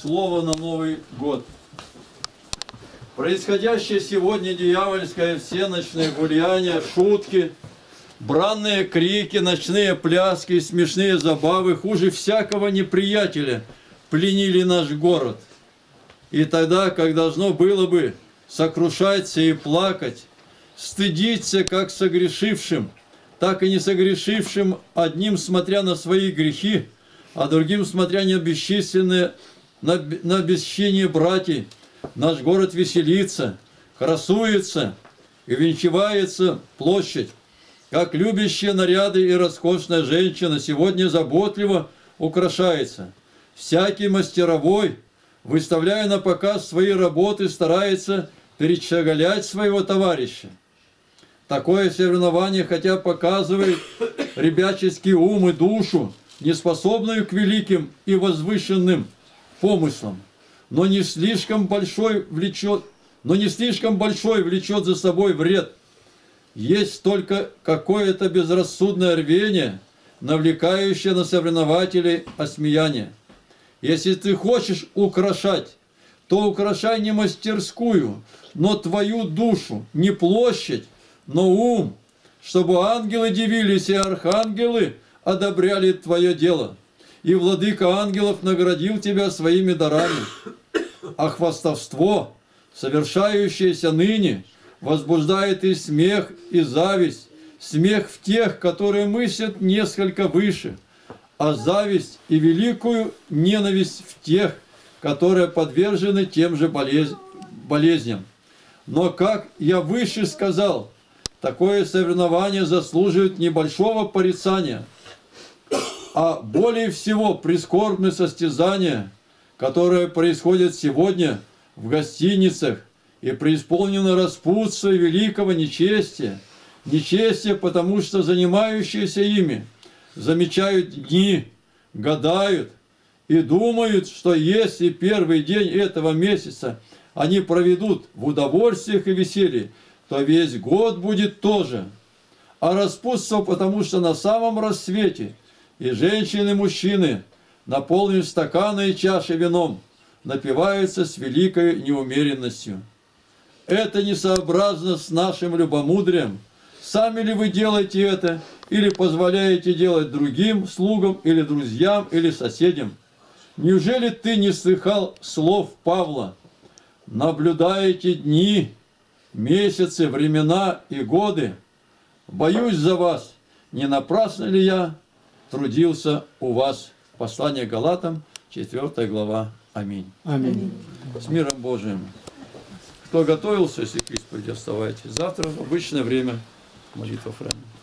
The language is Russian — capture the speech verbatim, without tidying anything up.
слово на Новый год. Происходящее сегодня дьявольское всеночное гуляние, шутки, бранные крики, ночные пляски, смешные забавы хуже всякого неприятеля пленили наш город. И тогда, как должно было бы сокрушаться и плакать, стыдиться как согрешившим, так и не согрешившим, одним смотря на свои грехи, а другим смотря на бесчисленные, на, на бесчиние братьев, наш город веселится, красуется и венчивается площадь, как любящие наряды и роскошная женщина сегодня заботливо украшается. Всякий мастеровой, выставляя на показ свои работы, старается перещеголять своего товарища. Такое соревнование, хотя показывает ребяческий ум и душу, неспособную к великим и возвышенным помыслам, но не слишком большой влечет, но не слишком большой влечет за собой вред. Есть только какое-то безрассудное рвение, навлекающее на соревнователей осмеяние. Если ты хочешь украшать, то украшай не мастерскую, но твою душу, не площадь, но ум, чтобы ангелы дивились и архангелы одобряли твое дело. И владыка ангелов наградил тебя своими дарами. А хвастовство, совершающееся ныне, возбуждает и смех, и зависть. Смех в тех, которые мыслят несколько выше, а зависть и великую ненависть в тех, которые подвержены тем же болез... болезням. Но, как я выше сказал, такое соревнование заслуживает небольшого порицания, а более всего прискорбное состязание, которое происходит сегодня в гостиницах и преисполнено распутства и великого нечестия. Нечестие, потому что занимающиеся ими замечают дни, гадают и думают, что если первый день этого месяца они проведут в удовольствиях и веселье, то весь год будет тоже. А распутство, потому что на самом рассвете и женщины, и мужчины, наполнив стаканы и чаши вином, напиваются с великой неумеренностью. Это несообразно с нашим любомудрием. Сами ли вы делаете это, или позволяете делать другим, слугам, или друзьям, или соседям? Неужели ты не слыхал слов Павла? Наблюдаете дни, месяцы, времена и годы. Боюсь за вас, не напрасно ли я трудился у вас? Послание Галатам, четвёртая глава. Аминь. Аминь. С миром Божиим. Кто готовился, если к исповеди, оставайтесь. Завтра в обычное время молитва храма.